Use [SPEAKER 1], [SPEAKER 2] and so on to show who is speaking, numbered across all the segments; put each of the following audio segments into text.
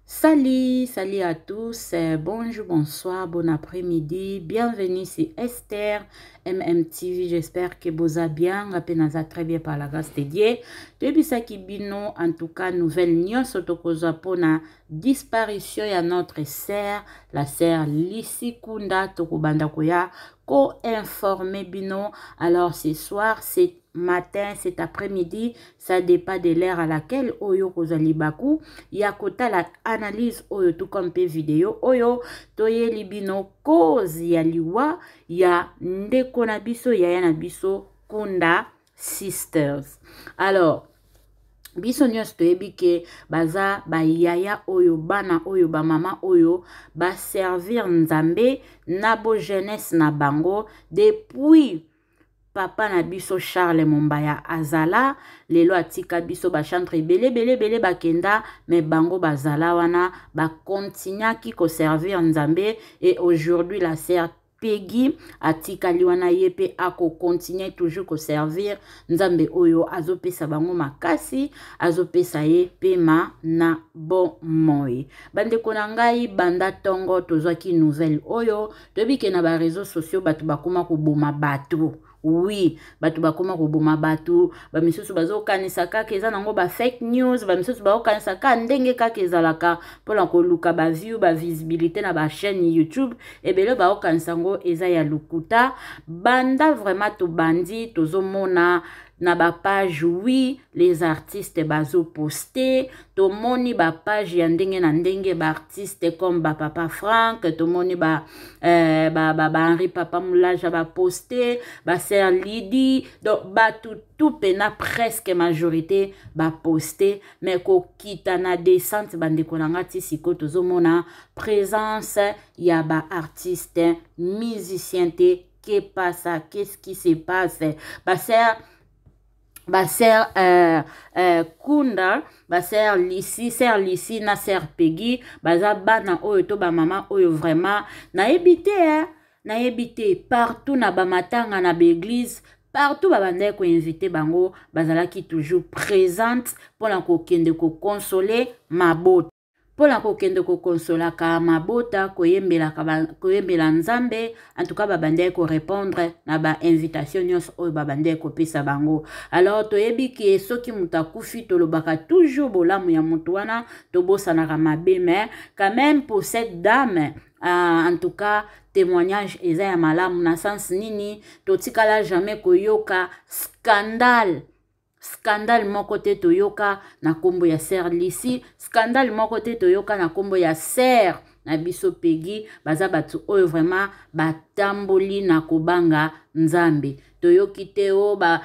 [SPEAKER 1] Salut à tous, bonjour, bonsoir, bon après-midi, bienvenue sur Esther MMTV, j'espère que vous allez bien, rappenaza très bien par la grâce de Dieu. Depuis ça qui bino, en tout cas, nouvelle news, sotokoza pona disparition ya notre sœur, la sœur Lisi Kunda, tokobanda koya, ko-informé bino, alors ce soir, c'est matin, cet après-midi, ça dépend de l'heure à laquelle oyo kozali baku ya kota la analyse oyo tout comme pe vidéo oyo toye libino cause ya liwa ya ndeko na biso ya na biso Kunda sisters. Alors biso nyonso toyebi ke baza bayaya oyo bana oyo ba mama oyo ba servir nzambe na bo jeunesse na bango depuis papa na biso Charles Mombaya azala lelo atika biso ba chantre bele bakenda mais bango bazala wana ba continuaki ko servir nzambe et aujourd'hui la sœur Peggy atika liwana yepe ako continuer toujours ko servir nzambe oyo azopesa bango makasi azopesa ye pema na bon moi bande konangai banda tongo tozwaki nouvelle oyo tobike na ba réseaux sociaux batu bakoma ko boma batu. Oui, batu bakoma koboma batu, ba misusu bazo kanisa kaka eza nango ba fake news, ba misusu bazo kanisa kaka ndenge kaka ezalaka pona koluka ba view, ba visibilité na ba chaîne YouTube, et bele bazo kanisa ngo eza ya lukuta, banda vraiment to bandi, tozo mona na ba page oui les artistes bazo poster to moni ba page ya ndenge na ndenge ba artistes comme ba Papa Frank to moni ba Henri Papa Moulaja ba poster ba sœur Lydie donc ba tout pena presque majorité ba poster mais ko kita na descente bande konanga ti siko tozo mona présence ya ba artiste musicien te que passe qu'est-ce qui se passe ba sœur Kunda, ba sœur Lisi na sœur Peggy, baza bana oyo to ba mama oyo vraiment na ebité partout na ba matanga na ba église partout ba bande ko inviter bango bazalaki toujours présente pour la ko kende ko consoler mabota pour la kokende ko consola ka mabota koyembela nzambe en tout cas babande ko répondre na ba invitation nyos oyo babande ko pesa bango. Alors toyebi ki soki mutakufi tolobaka toujours bolamu ya mutu wana tobosanaka mabe mais quand même pour cette dame en tout cas témoignage eza ya malamu na sens nini totikala jamais koyoka scandale moko te toyoka na kombo ya sœur Lisi, scandale moko te toyoka na kombo ya sœur na biso Peggy, baza batu oyo vraiment batamboli na kobanga nzambe. Toyoki te o ba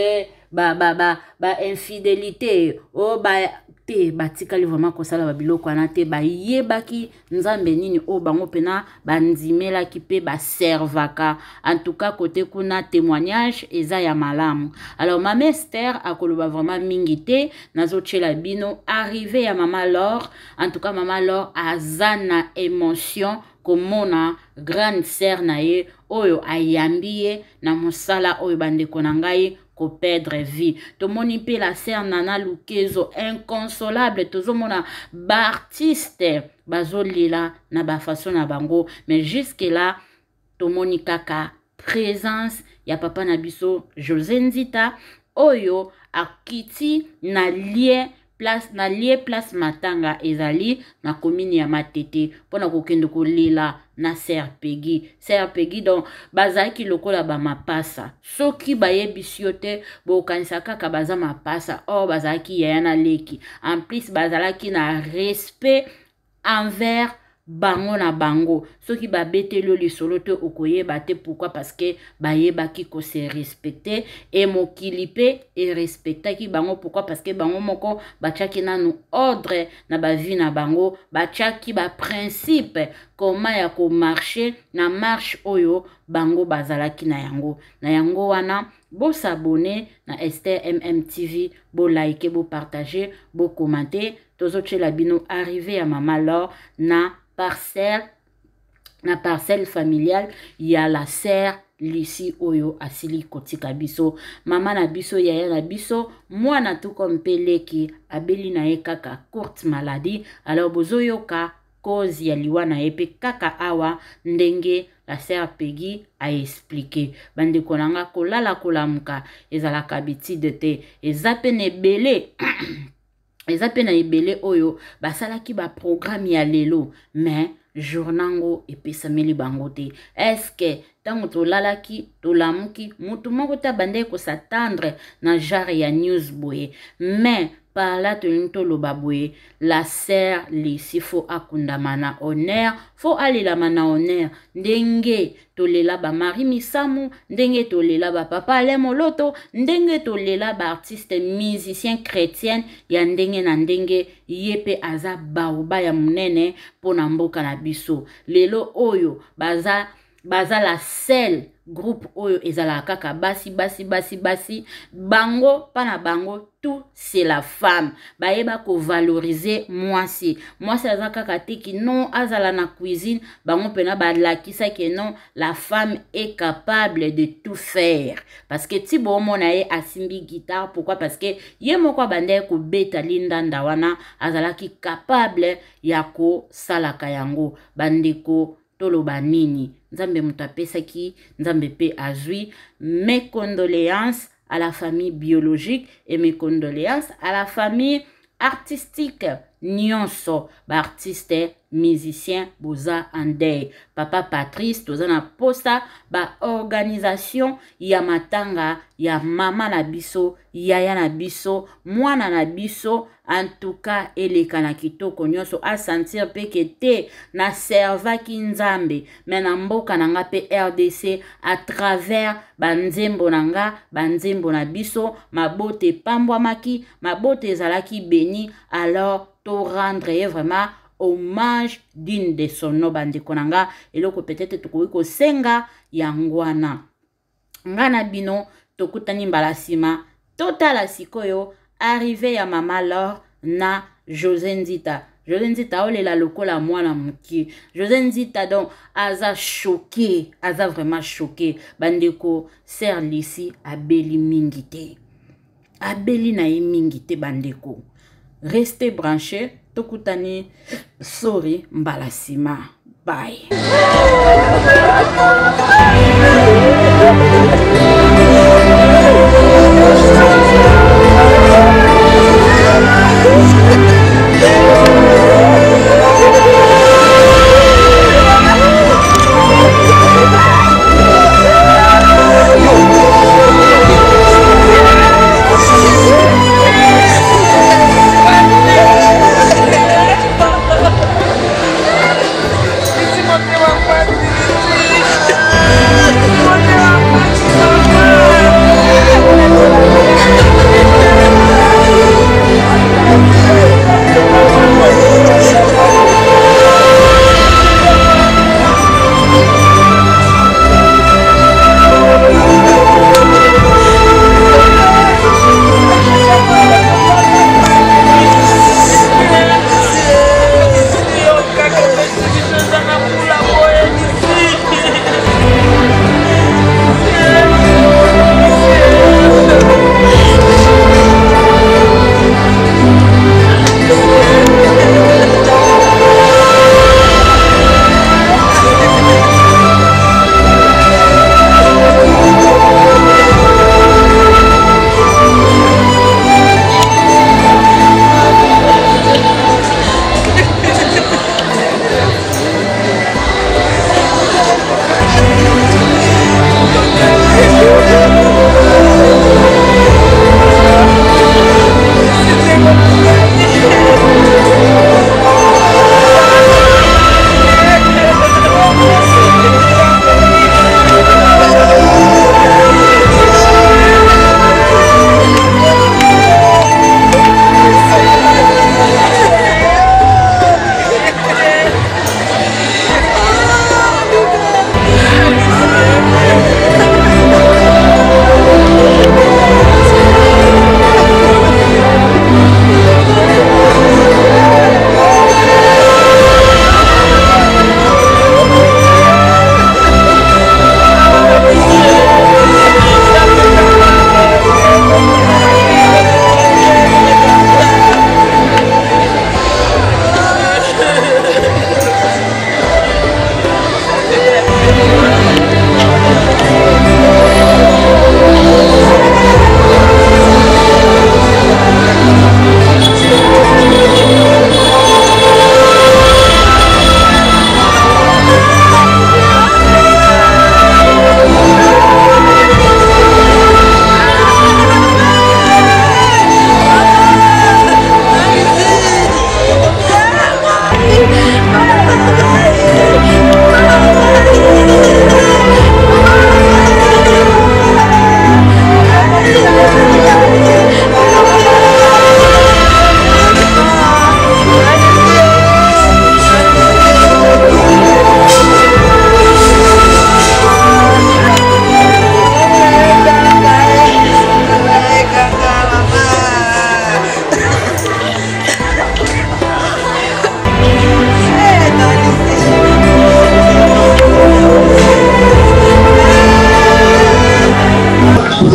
[SPEAKER 1] infidélité o te batikali vraiment kosala ba biloko wana te bayebaki nzambe nini o bango pena bandimelaki pe baservaka. En tout cas côté kuna témoignage eza ya malamu. Alors mama Esther akoloba vraiment mingi te nazochela bino arrivé ya mama Laure. En tout cas mama Laure azana émotion komona grande sœur na ye oyo ayambi ye na mosala oyo bandeko na ngai ko perdre vie. Tomoni pe la sœur Nana Lukezo inconsolable tozomona ba artiste bazolila na ba façon na bango mais jusque là tomoni kaka présence ya papa na biso José Nzita oyo akiti na place matanga ezali na commune ya Matete pona kokende kolela na sœur Peggy donc bazaki lokola ba mapasa soki bayebisi yo te bokanisa kaka baza mapasa or bazaki ya na leki en plus bazalaki na respect envers bango na bango soki babetelo lisolo te okoyeba te pourquoi parce que bayebaki ko se respecter et mokili pe et respectaki bango pourquoi parce que bango moko bachaki nanu ordre na ba vie na bango bachaki ba principe comment ya ko marcher na marche oyo bango bazalaki na yango wana bo s'abonner na Esther MMTV bo like bo partager bo commenter tozo chela bino arrivé à mama Laure na parcelle familiale, il y a la sœur lisi oyo asili kotika biso mama na biso yaya na biso mwana tuko mpeleki abeli na ye kaka courte maladie alors bozoyoka cause ya liwa na ye pe kaka awa ndenge la sœur Peggy a expliqué bandeko nanga kolala kolamuka ezalaka habitude te ezapene belé eza pe na ebele oyo basalaki ba programme ya lelo mais journango epesameli bango te eske tango tolalaki tolamuki mutu moko ta bande ko s'attendre na genre ya news boye mais par là toloba boye la sœur lisi fo akundama na honneur fo alelama na honneur ndenge tolela ba mari misamu ndenge tolela ba papa le moloto ndenge tolela ba artiste musicien chrétien ya ndenge na ndenge yepe aza baoba ya munene pona mboka na biso lelo oyo baza la seule groupe oyo ezala kaka basi bango pana bango tout c'est la femme baeba ko valoriser mwasi aza kaka tiki non azala na cuisine bango pena ba lakisa ke non la femme est capable de tout faire parce que ti bomo na ye asimbi guitare pourquoi parce que ye moko bande ko beta lindanda wana azala ki capable ya ko salaka yango bandeko toloba nini nzambe mutapesaki nzambe pe azui mes condoléances à la famille biologique et mes condoléances à la famille artistique nyonso ba artiste musicien boza andei papa Patrice toza na posta ba organisation ya matanga ya mama na biso yaya na biso mwana na biso en tout cas eleka na kitoko nyonso a sentir peke te na servaki nzambe mais na mboka nanga pe RDC à travers banzembo nanga banzembo na biso mabote pambwamaki mabote ezalaki béni alors to rendre vraiment hommage d'une de son bandeko nanga eloko peut-être tokoki kosenga yangwana ngana bino tokutani mbala sima totala sikoyo arrivé ya mama Laure na José Nzita olela lokola mwana muki José Nzita donc aza choqué aza vraiment choqué bandeko sœur Lisi abeli mingi te abeli na ye mingi te bandeko restez branchés tokutani sorry mbala sima bye.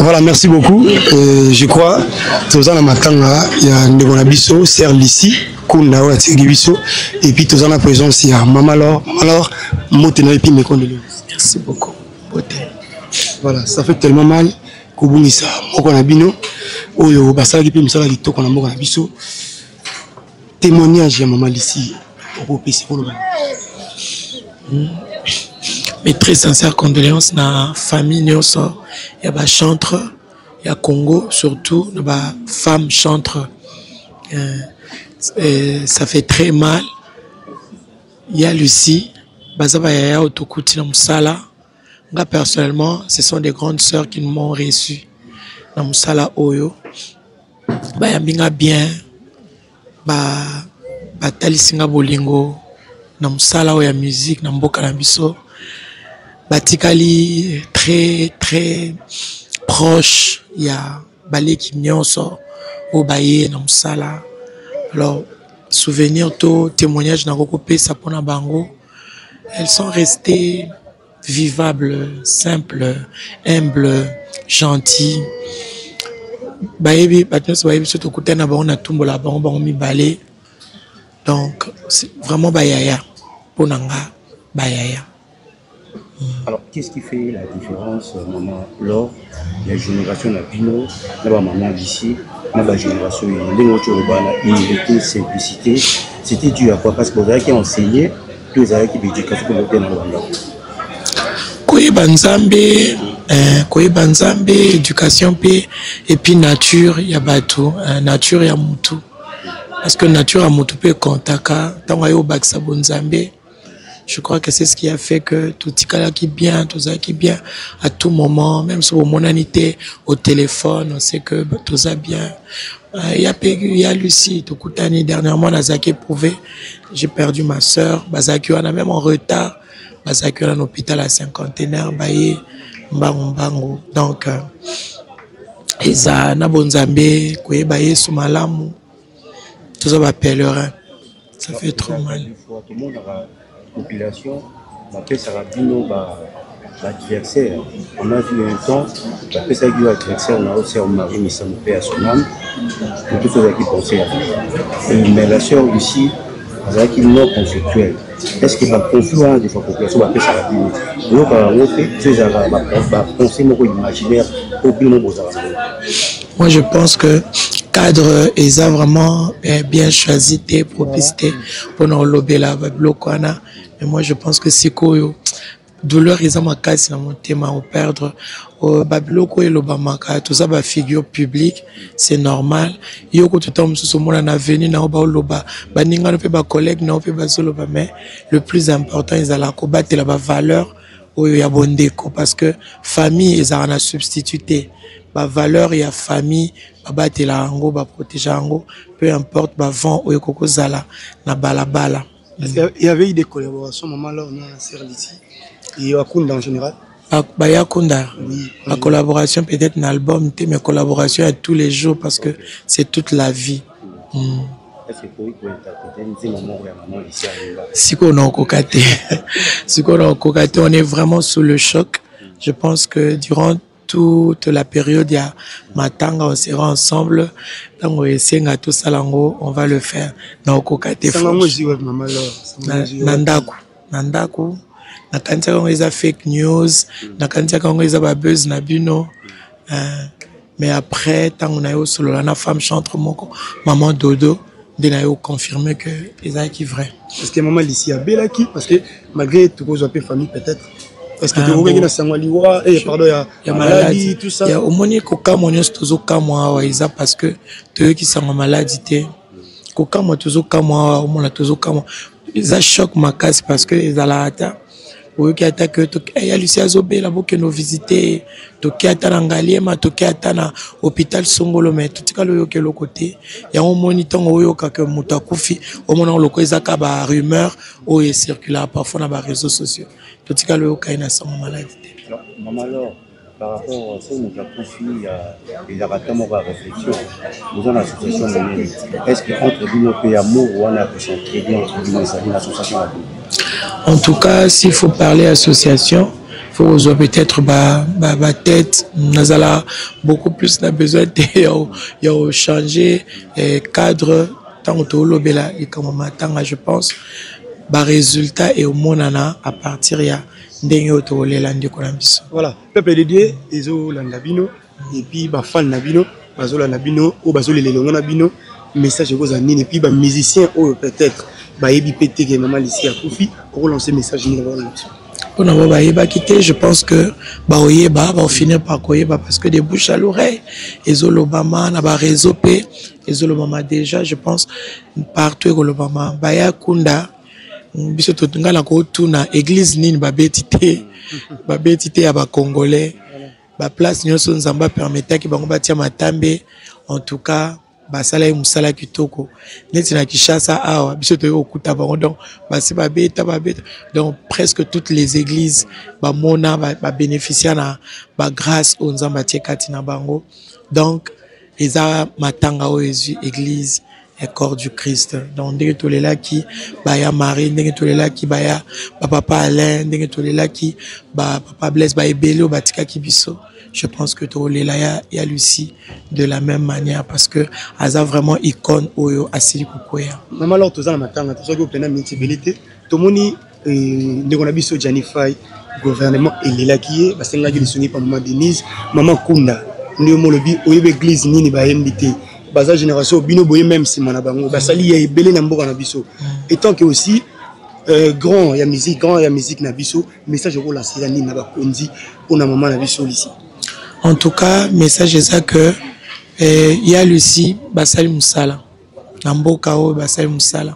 [SPEAKER 2] Voilà, merci beaucoup. Je crois que nous avons il y a Ndegonabiso, Serre Lissi, Kunda, et puis nous avons la présence ici à Maman Laure. Alors, Motena et puis mes condoléances.
[SPEAKER 3] Merci beaucoup.
[SPEAKER 2] Voilà, ça fait tellement mal. Kobungisa, Mokonabino, Oyo, Basala qui peut me savoir qu'on a Mokonabiso. Témoignage à Maman Lissi.
[SPEAKER 3] Mes très sincères condoléances à la famille Nyoso. Il y a des chantres, il y a Congo, surtout, il y a des femmes chantres. Ça fait très mal. Il y a Lucie, Bazaba Yaya Otokuti Namusala. Moi, personnellement, ce sont des grandes sœurs qui m'ont reçu. Namusala Oyo. Bayambinga bien. Batalisinga bolingo. Namusala Oya musique, Namboka Nabiso. Batikali très très proche. Il y a Balé qui Nyonso. Obaye Namusala. Alors, souvenir, tout témoignage dans Rokopé, Sapona Bango, elles sont restées vivables, simples, humbles, gentilles. Donc, c'est vraiment Bayaya. Ponanga, Bayaya.
[SPEAKER 4] Alors, qu'est-ce qui fait la différence, maman, lors de la génération de Pino, la maman d'ici, la génération de simplicité, c'était dû à quoi? Parce que vous avez enseigné, tous les avez qui éducation pour le dans le
[SPEAKER 3] Koyeba Nzambe, éducation et puis nature, il y a bateau, nature il y a mutu. Parce que nature a mutu peut contaka, tant qu'il y a baksa bonzambe. Je crois que c'est ce qui a fait que tout ça qui bien, tout ça qui bien à tout moment, même si mon anité au téléphone, on sait que tout ça bien. Il y a Lucie, tout coutani dernièrement, Nazaki prouvé, j'ai perdu ma soeur, Bazaki on a même en retard, Bazaki on a un hôpital à cinquantenaire, Baye, Mbango. Donc, Eza na bonzambe, Koye Baye Soumalamu, tout ça va pèlerin. Ça fait trop mal.
[SPEAKER 4] Population, ça adversaire. On a vu un temps, ça adversaire, on a aussi un mari, mais ça nous paie à son âme. Pour tout ce qui pensait à lui. Mais la sœur aussi, elle a qui non conceptuelle. Est-ce que la confluence de la population va faire ça? Donc, on fait, c'est penser imaginaire au bien.
[SPEAKER 3] Moi, je pense que cadre ils ont vraiment bien choisi des propicités pour nous lober la blocana. Mais moi, je pense que c'est quoi douleur ils ont ma casse dans mon thème au perdre au babloko et l'obamaka tout ça ba figure publique c'est normal yoko tout temps sous mon avenir na ba loba ba ninga no pe ba collègue na pe ba soloba mais le plus important ils allaient combattre la valeur au ya bondeko parce que famille ils ont substitué ba valeur il y a famille ba battre la ngo ba protéger ngo peu importe ba vent au yoko zala na balabala.
[SPEAKER 2] Il y avait eu des collaborations, maman là, on a un serre ici, et à Kunda en général.
[SPEAKER 3] Baya Kunda, oui, la collaboration peut-être un album, mais collaboration à tous les jours parce que c'est toute la vie. Si on est vraiment sous le choc. Je pense que durant toute la période, il y a Matanga, on sera ensemble. Dans tout Salango, on va le faire. Dans Kokate, Nandaku, Nakanta on a fake news, Nakanta on a buzz nabino. Mais après, tant on a eu solo la femme chante moko, maman Dodo, on a confirmé que les a qui vrai.
[SPEAKER 2] Parce que maman ici a Belaki, parce que malgré tout vos appels famille peut-être. Est-ce que tu as Sangwaliwa et pardon, il y a maladie, tout ça?
[SPEAKER 3] Il y a au moins Koka Monios Tozo Kamwa Isa parce que tu qui sont maladie. Koka Motozo Kamwa, au moins Tozo Kamwa. Ils choquent ma casse parce que ils allaient oui, qui attaque, il y a Lucia Zobé là-bas qui nous visiter, qui attaque Angaliema, qui attaque l'hôpital Songolo, mais tout cas le côté, il y a un moniteur que Moutakufi, au moment où le Kozaka ba rumeur, où il circule parfois dans les réseaux sociaux, tout cas le cas il a son maladie.
[SPEAKER 4] Alors, maman alors, par rapport à ce Moutakufi, il y a vraiment une réflexion. Nous avons l'association de est-ce qu'entre nous et amour, on a pu s'entraider entre nous et l'association?
[SPEAKER 3] En tout cas, s'il faut parler association, faut peut-être ma tête nazala beaucoup plus na besoin de changer cadre tant que lobela et comme matin je pense ba résultat et au monana à partir ya ndenge otolela ndiko na biso.
[SPEAKER 2] Voilà, peuple de Dieu ezo landa bino et puis ba fan na bino bazo landa bino o bazo lelelongo na bino message ko za nini et puis ba musicien ou peut-être ba yebi pété que maman ici a Koufi pour lancer message ni na
[SPEAKER 3] on a ba yeba quitter, je pense que ba oyeba va finir par koyeba parce que des bouches à l'oreille ezo lobama na ba réseau p ezo lobama déjà je pense partout ko lobama ba ya kunda biso to ngala ko tuna église nini ba betité ya ba congolais ba place nyonso nzamba permettait ki bango batia matambe en tout cas basala musala kitoko neti na Kinshasa awa biso to okuta bango donc basi ba beta donc presque toutes les églises ba mona ba bénéficier na ba grâce au nzamba tiekati na bango donc eza matanga o église et corps du Christ. Donc ndenge tolela ki baya Marie, ndenge tolela ki baya papa Alain, ndenge tolela ki papa Blaise ba ebele o batika ki biso. Je pense que tolela ya Lucie de la même manière parce que aza vraiment icône oyo asili kukwea.
[SPEAKER 2] Maman alors tozana matanga tozoki opena multibilité tomoni ndeko na biso Janify gouvernement elela ki basenga ki lisoni pa maman Denise, maman Kunda ndio molobi oyebe église nini ba invité. Baza génération bino boye même si mana bango basali ya ebele na mboka na biso étant que aussi grand ya musique na biso message ko la sila ni na ba konzi pour na maman na biso ici.
[SPEAKER 3] En tout cas message est ça que ya Lucie basali musala na mboka o basali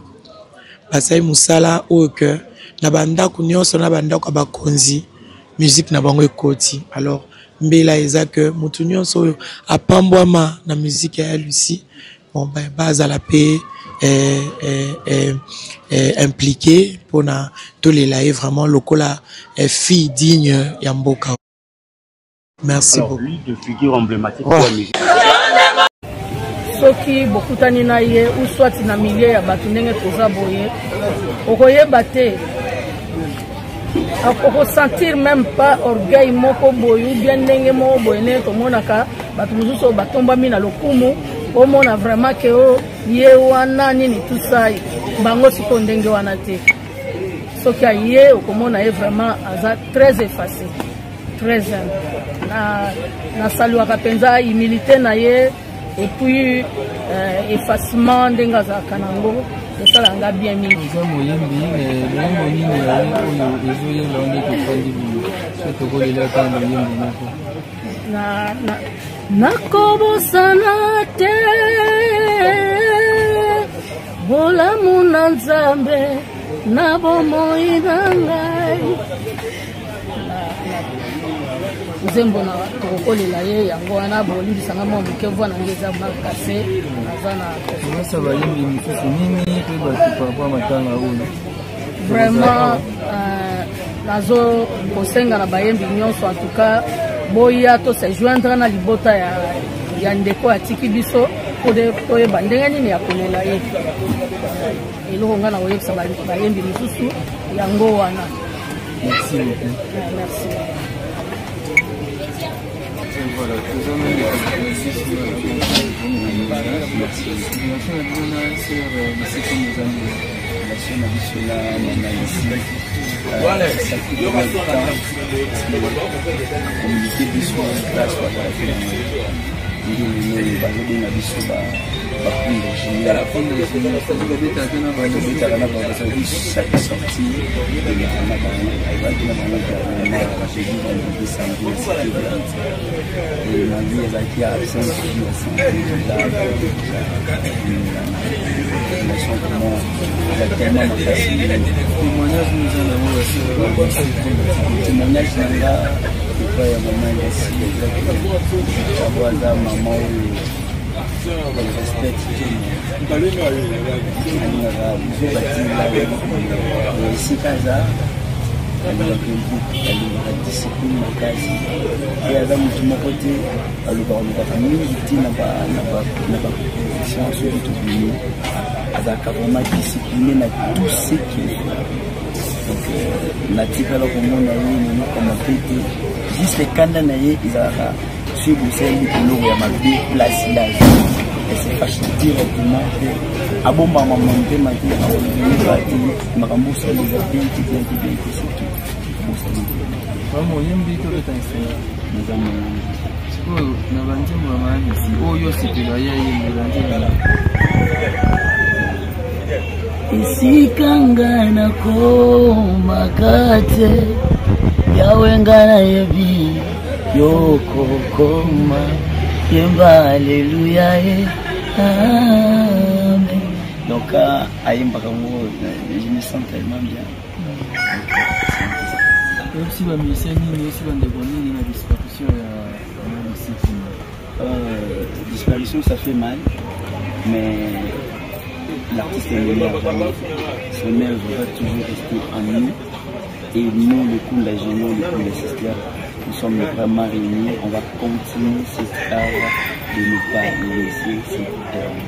[SPEAKER 3] musala o que na banda kunyoso na banda ko ba konzi musique na bango ekoti alors mbela eza que mutu nyonso apambwama na musique ya Lucie bon ben base à la paix impliqué pour na tolela est vraiment lokola fille digne ya mboka. Merci
[SPEAKER 4] alors,
[SPEAKER 3] beaucoup.
[SPEAKER 4] Lui de figure emblématique de la musique.
[SPEAKER 5] Soki bokutani na ye ou soit na milieu ya bato ndenge toza boye okoyeba te oko sentir même pas orgueil moko boye ou bien ndenge moko boye ne tomonaka bato mosusu batombami na lokumu omona vraiment ke o ye wana nini tout ça bango siko ndenge wana te soki aye okomona ye vraiment aza très effacé très na saluaka penza humilité na ye et puis effacement ndenge azalaka nango esalanga bien mingi
[SPEAKER 6] oza moyembi bongo nini yaye oyo ezoyemba nde tofandi bino so tokolela ta moyembi moko
[SPEAKER 5] nakobosana te bolamu na nzambe na bomoi na ngai nzembo na tokokolela ye yango wana bolibisanga mwa moke voi nange eza makase naza na
[SPEAKER 6] kosa bayembi misusu nini toyeba par matanga oyo
[SPEAKER 5] vraiment nazo kosenga na bayembi nyonso en tout cas boya tosejoindre na libota ya ndeko atiki biso toyeba ndenge nini ya kolela ye eloko nga na koyebisa bayembi misusu yango wana.
[SPEAKER 6] Merci beaucoup.
[SPEAKER 5] Merci.
[SPEAKER 6] Voilà, nous avons des propositions sur le septième des années. La chaîne nationale, voilà, ça fait de communiquer du soir en place, chaque sortie alobaka discipline makasi pe aza motu moko te alobaka mingi te na baposition soki tobimi azalaka vraiment discipliné na tout ce qu'il fait. Donc natikala komona ye nenokama pe te juste kanda na ye ezalaka soki bosali eloko ya mabe place la et se fâche directement pe abombama motema te aolobaka te makambo osali eza bien te bien te bien te surtout bosali
[SPEAKER 7] vraiment oyembi to beta nsena
[SPEAKER 6] naza moyembi
[SPEAKER 7] sikoyo na banzembo ya mayamisi oyo osepela ye ayembela nzembo
[SPEAKER 6] isikanga nakomakate yawenga na yebi yokokoma yemba alléluia et amen. Donc ayembaka ngo je me sens tellement bien.
[SPEAKER 7] Aussi la musicien nini aussi bandeko nini na disparition ya musique.
[SPEAKER 6] Disparition ça fait mal mais l'artiste est meilleur. Son œuvre va toujours rester en nous. Et nous, le coup de la Génie, le coup de la Sister, nous sommes vraiment réunis. On va continuer cette œuvre de ne pas laisser cette œuvre.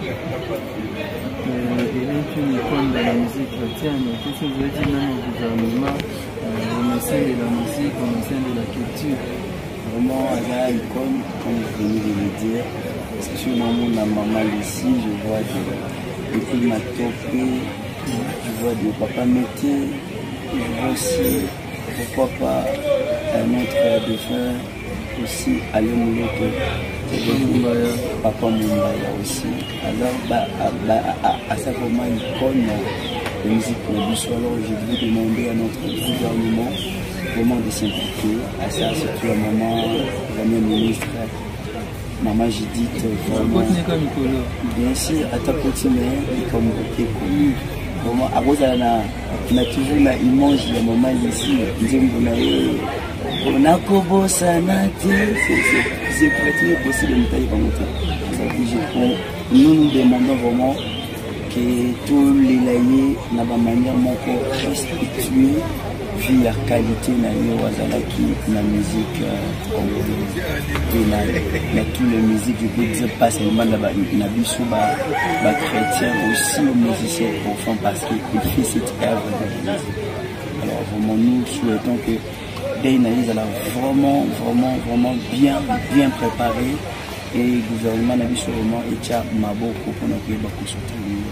[SPEAKER 7] Et puis, une icône de la musique chrétienne, qu'est-ce que vous avez dit même au gouvernement, au médecin de la musique, au médecin de la culture?
[SPEAKER 6] Vraiment, à la icône, comme vous venez de le dire, parce que sur mon maman ici, je vois des films à topé, je vois des papas métiers, je vois aussi, pourquoi pas, un autre défunt aussi, Alain Mouloto, Papa Mumbaya aussi. Alors, à ça vraiment une icône de musique produite. Alors, je voulais demander à notre gouvernement vraiment de s'impliquer à ça, surtout à maman, la même ministre. Maman Judith, vraiment. Bien sûr, à ta petite mère, comme vous êtes connu. Vraiment, à cause de la toujours la image de maman ici, on a kobo sanate, c'est pratiquement possible de tailler comme ça. Nous nous demandons vraiment que tous les laïcs n'ont pas manière restituer vu la qualité de la musique congolaise. Dans toutes les musiques, je peux dire pas seulement la chrétien, aussi le musicien profond parce qu'il fait cette œuvre de musique. Alors vraiment nous souhaitons que Daynaïs a vraiment bien préparé et le gouvernement n'a vraiment été maboko pour nous aider à soutenir.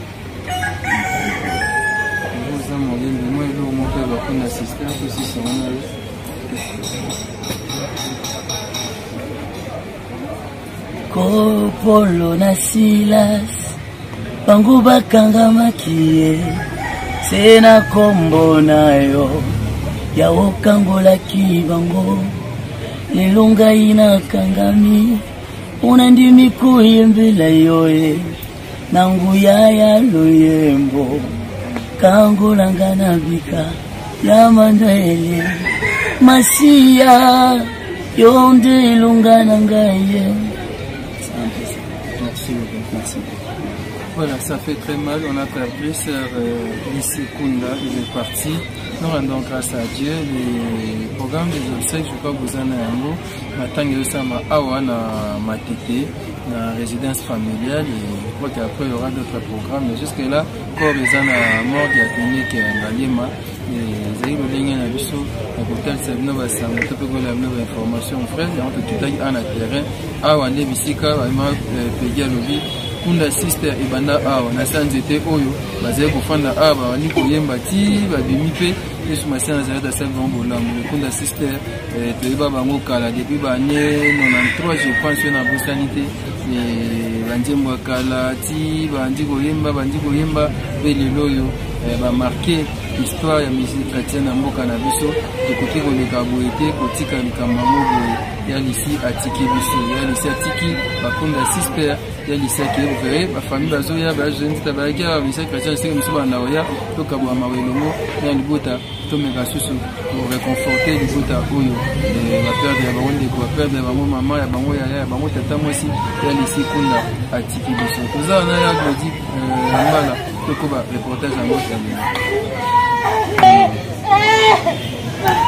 [SPEAKER 7] Moi, je vais monter la assistance aussi sur mon
[SPEAKER 6] Kopolo na Silas Bangu bakanga makie Sena kombo na yo Ya okangola kibango Lelunga ina kangami Unandimi kuyembela yoye Nanguya ya loyembo Kangulanga nabika ya mandele Masia yonde lungana ngaye. Merci.
[SPEAKER 7] Voilà, ça fait très mal, on a perdu Sœur Lissy Kunda, il est parti. Nous rendons grâce à Dieu. Les programmes des obsèques, je crois que vous en avez un mot. Maintenant, Sama Awa na Matete, na résidence familiale. Et je crois qu'après, il y aura d'autres programmes. Mais jusque-là, corps les en a mort de la clinique à Lima. Et le lien à Bissau, à l'hôtel Sabinova, c'est un peu de la nouvelle information, frère. Et on peut tout aller en terrain. Awa, Nebisika, Aima, Pédia Lobby. Kunda sister ibanda awa na sanzete oyo bazaye kufanda aba ni koyemba ti babimipe yesu masana za da selva mbolamu Kunda sister toyeba bango kala depuis ba année 93 je pense na bosanité banjembo kala ti bandi koyemba belelo yo ba marquer histoire ya musique chrétienne na mboka na biso ekoki koleka boete kotika likambo boye ya lisi atiki biso ya lisi atiki bakunda sister ya lisi ki ouvert ba famille bazoya ba jeune tabaki ya musique chrétienne c'est comme ça na oya to kabwa mawelongo na libota to meka susu pour réconforter libota oyo ba perdre ya bango ndeko ba perdre ya bango mama ya bango ya bango tata mwasi ya lisi kunda atiki biso toza na ya glodi mbala to ko ba reportage en mot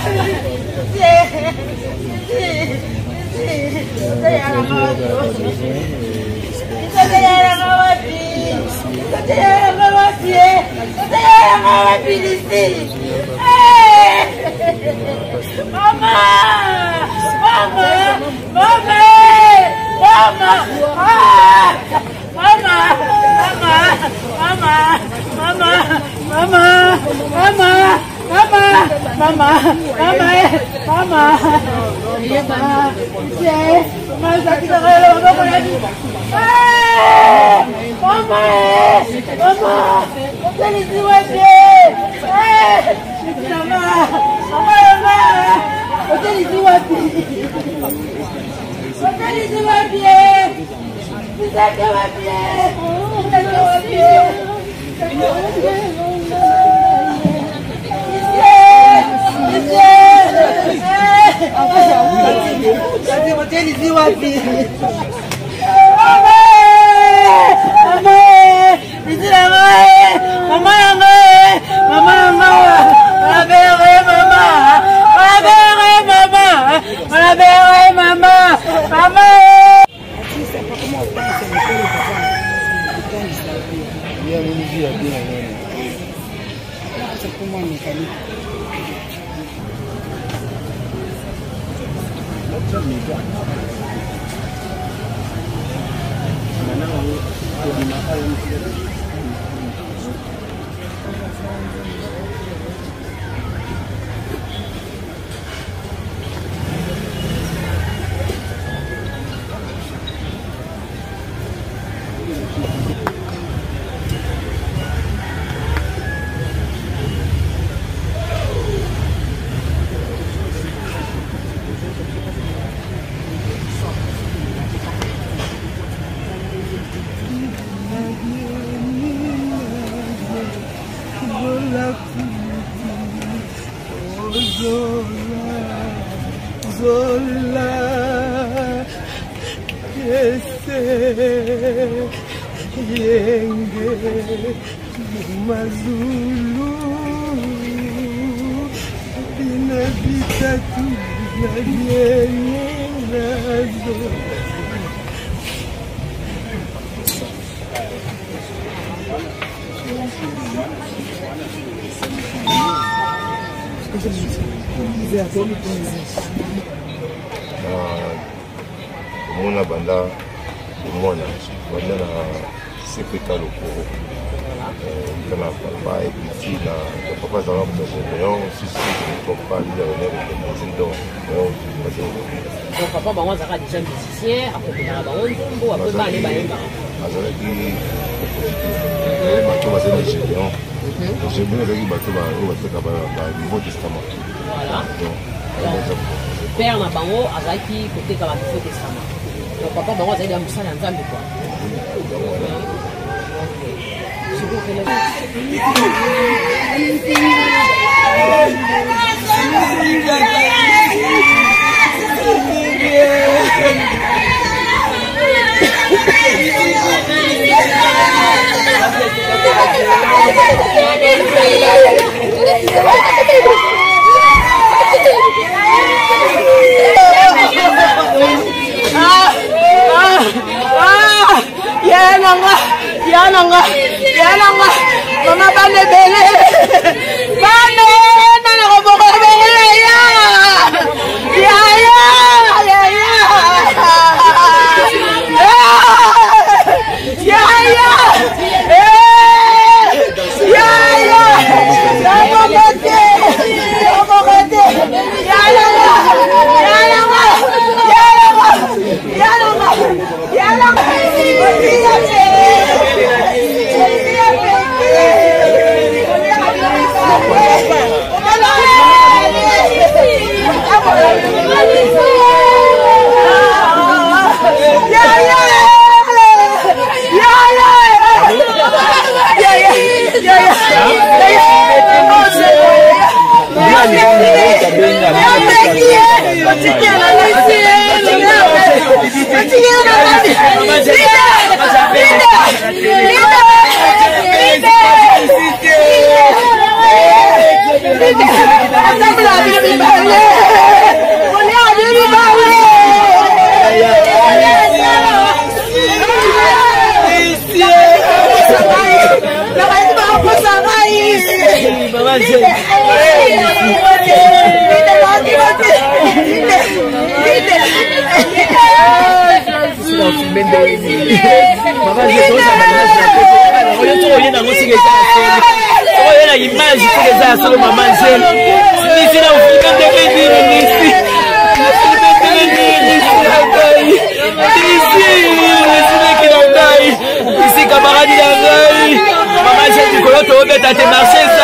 [SPEAKER 8] Mona banda mona banda na sepeka lokoro kana papa et puis na papa ça va pour si papa lui a donné le président
[SPEAKER 9] donc papa bango zaka déjà musicien après na bango nzombo après ba les bayenga
[SPEAKER 8] azalaki bato bazali géant j'ai bien avec bato ba Nouveau Testament
[SPEAKER 9] voilà père na bango azaki côté ka Nouveau Testament donc papa bango azali musala ya Nzambe quoi
[SPEAKER 5] Yananga, mama bane bele, bane na roboko bele ya,
[SPEAKER 10] Ici, camarade d'Angaï, maman, j'ai du colon, tu vas mettre à tes marchés, ça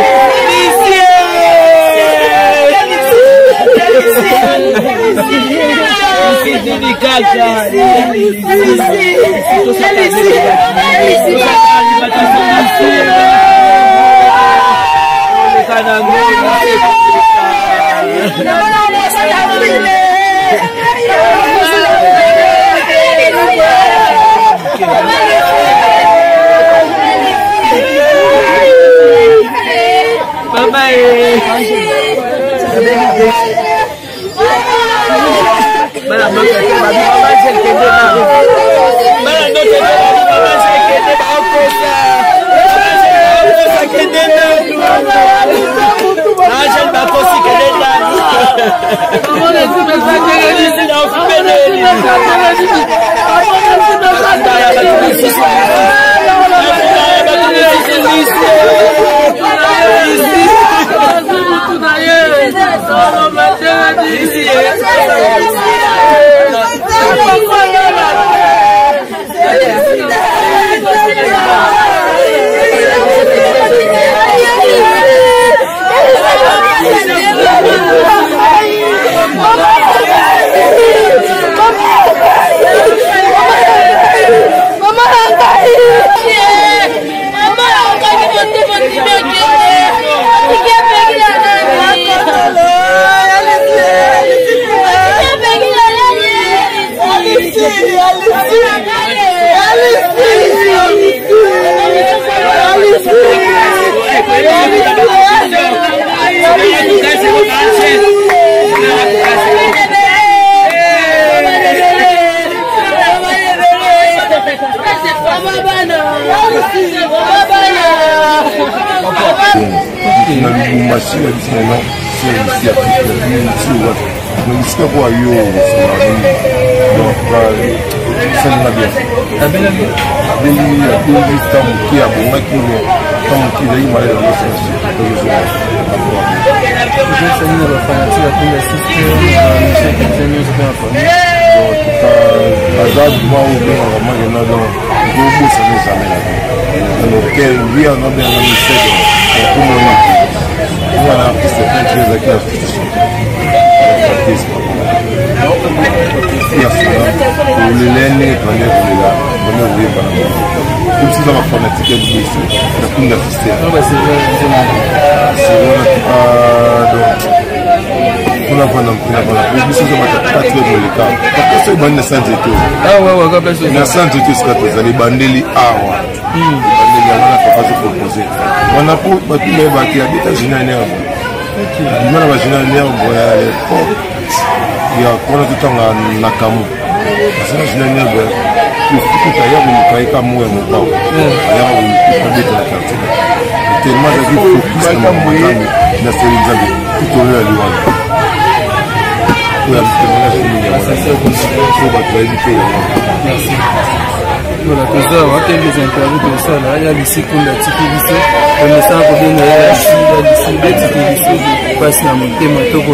[SPEAKER 7] Voilà, tout ça, on a quelques interviews comme ça, là, il y a lycée qu'on a tiré lycée, on a ça pour bien aller ici, il y a lycée, lycée, passe la montée, moto,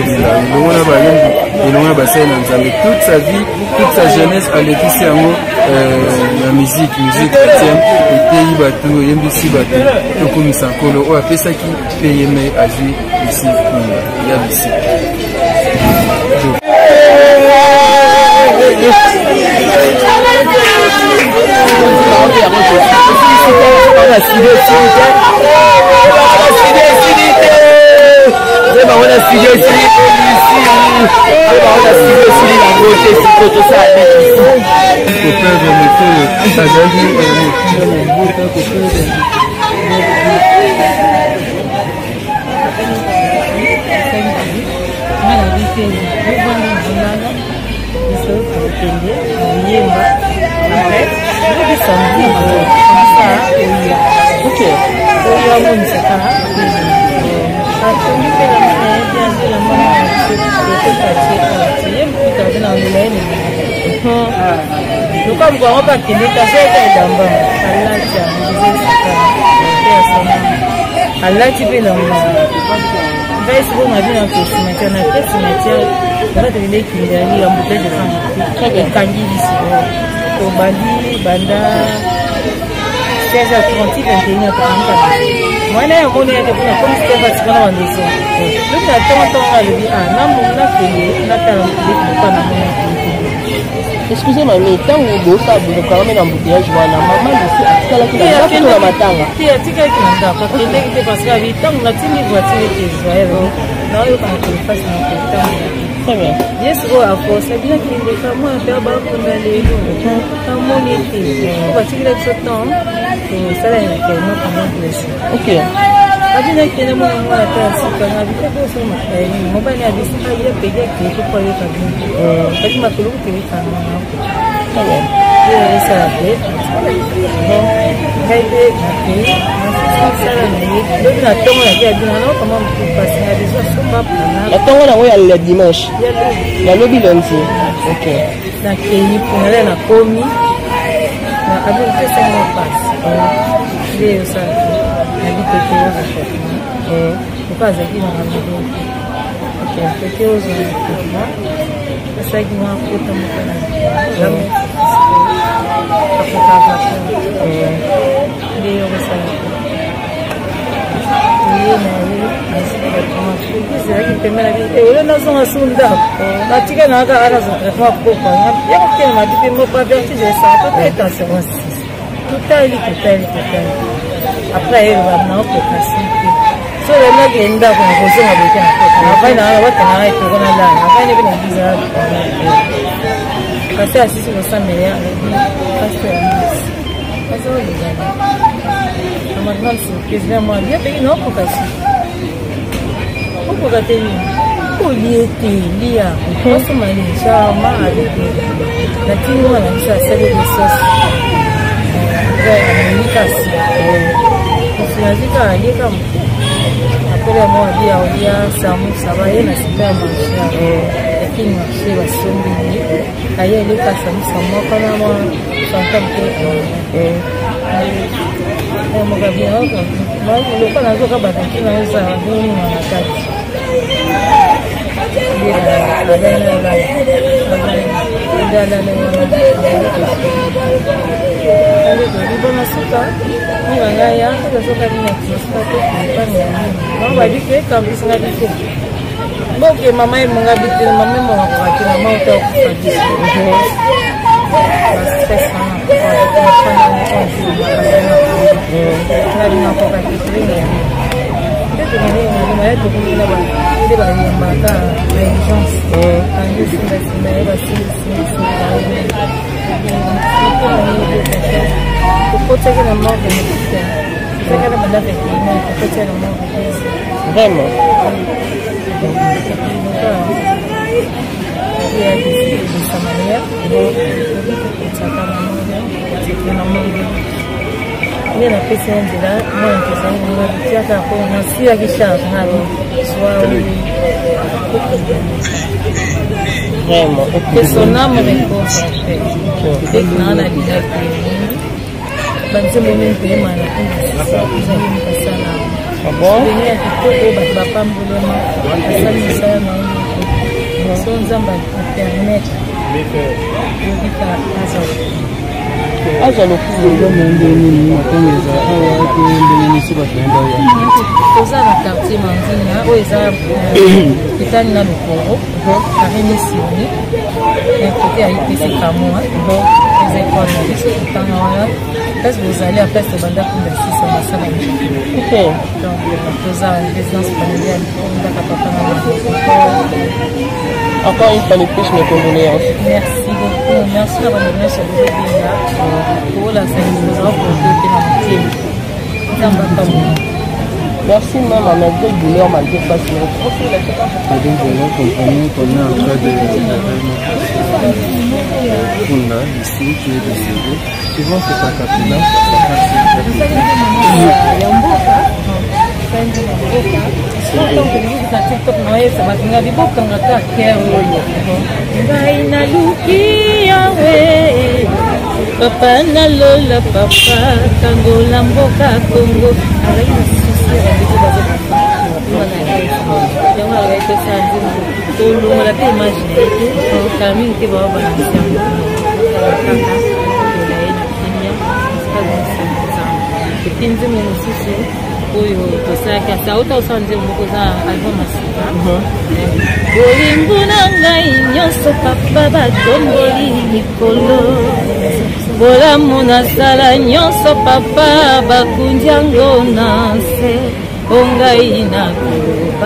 [SPEAKER 7] on a basé dans toute sa vie, toute sa jeunesse, à l'église, la musique chrétienne, et pays bateau, et ici bateau, donc comme ça, on a fait ça qui paye mais à jouer ici, il y a lycée. Ok.
[SPEAKER 5] alati pe na vais ko ma bien ko cimetière na pe cimetière ba de le ki ya ni ambuté de femme et kangi ici to bandi banda 16h30 21h30 moi na ko ne ke kuna comme c'est pas kana wandiso le ta tonto ali na mo na ke na ta le ko na mo.
[SPEAKER 9] Excusez-moi, mais tant que vous avez quand même un embouteillage, voilà, maman ici, à la qui la matanga.
[SPEAKER 5] Qui a tika qui n'a pas parce que parce que tant que la tini voiture qui est non, il faut que fasse un temps. Très bien. Yes, oh, à force, c'est bien qu'il est comme moi, faire bas pour aller dans mon été. On va tirer ce temps, et ça, il y a quelqu'un qui m'a ok. Adina kene mo ngwa ta sika na biko ko so ma mo ba ni abisi ka ye pege ke ko ko ye ka bi kati ma tulu ke ka na na ye sa de kai de ke na sala ni do na to mo na ke adina no kama mo pasi na biso so ma na
[SPEAKER 9] la to na wo ya le dimanche ya lobi lundi ok
[SPEAKER 5] na ke ni pour na komi na adu ke sa mo pas ye sa quelque chose faut pas aller dans la maison ok quelque chose c'est ça qui m'a fait tomber là après elle va non pour passer so le mec est là pour poser ma bouteille après là on va tenir et pour là après il est bizarre parce que assis sur le sang mais parce que maintenant c'est que moi bien payé non pour passer pour gâter pour liéter lia pour se manier ça ma avec la tino là ça c'est des sauces tunazika alika apela mwa dia olia samu sabaye na sita maisha lakini maisha wasombi aye alika samu samu kana mwa santa mteko mo kabia huko na ndio kana zoka bataki na hizo ndio na nataka
[SPEAKER 9] vraiment
[SPEAKER 5] il y a la personne de là, moi je sais que ça va commencer à guichard, soit
[SPEAKER 9] vraiment
[SPEAKER 5] que son âme réponse en fait. Dès que on a dit ben c'est mon même pays mal, ça vous allez me passer là.
[SPEAKER 9] Ah bon?
[SPEAKER 5] Il y a des choses que papa me voulait ça non. Son zamba permettre de vivre
[SPEAKER 9] aza lokuzo
[SPEAKER 5] ndeni makomeza awa ndeni nisiba tunaenda koza na quartier Manzina oyo eza kitani na Lokoro karine sioni côté ya IPC Kamoa les écoles na biso kitanga wana parce que vous allez à place de banda pour la 6 na sala ok donc koza résidence familiale on va papa na
[SPEAKER 9] encore une fois de plus mes condoléances.
[SPEAKER 5] Merci beaucoup. Merci d'avoir donné ce beau bien pour la Saint-Jean pour le
[SPEAKER 9] merci même à malgré le douleur, malgré le passé.
[SPEAKER 11] Donc voilà, comprenez qu'on est en train de Kunda, ici, qui est décédé. Souvent c'est pas capilla,
[SPEAKER 5] TikTok noyesa bakinga bibokanga ka kero ngai naluki yawe papa na lola papa tangola mboka Congo alai sisi ndiko bazo wana yango alai pesa nzima tolonga la pe imagine kami ke baba banasiamo Pinzi mwenye oyo tosaka sauta osanje moko za album asika bolingo na ngai nyonso papa batomboli likolo bolamu nasala nyonso papa bakundi yango na nse ongai nakoloba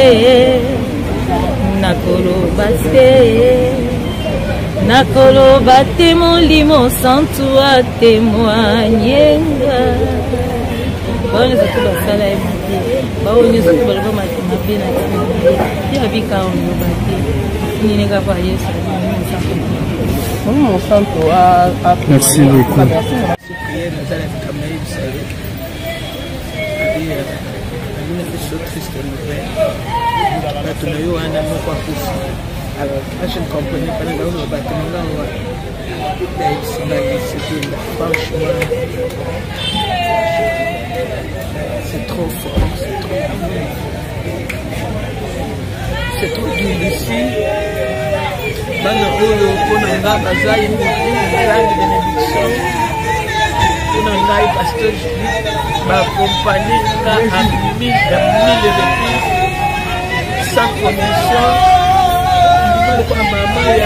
[SPEAKER 5] te molimo santu atémoignenga Bwana zetu basala ebite bao nyonso balaba mabe na ya bika ono bate nini kapa Yesu mon santo a merci beaucoup alors je ne comprenais pas le bâtiment franchement c'est trop fort, c'est trop dur ici. Bana oyo konanga bazai ni grande bénédiction. Konanga pasteur ba compagnie ka amimi da 1000 depuis sans commission. Ndiko kwa mama ya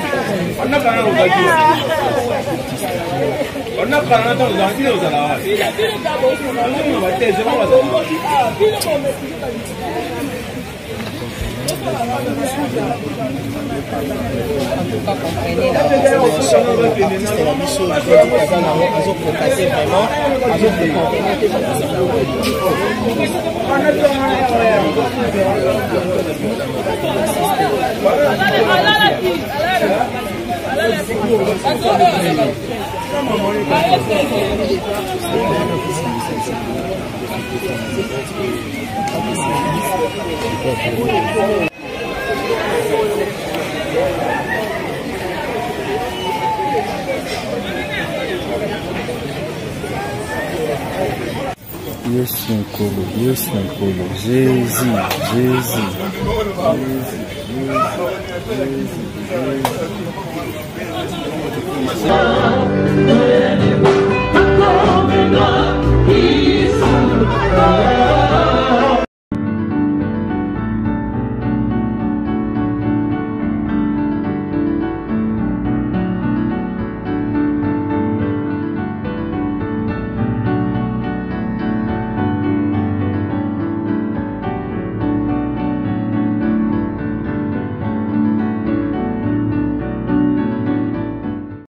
[SPEAKER 9] comprenez la situation de l'artiste la mission de vraiment
[SPEAKER 11] Yes, Nkolo, Jésus.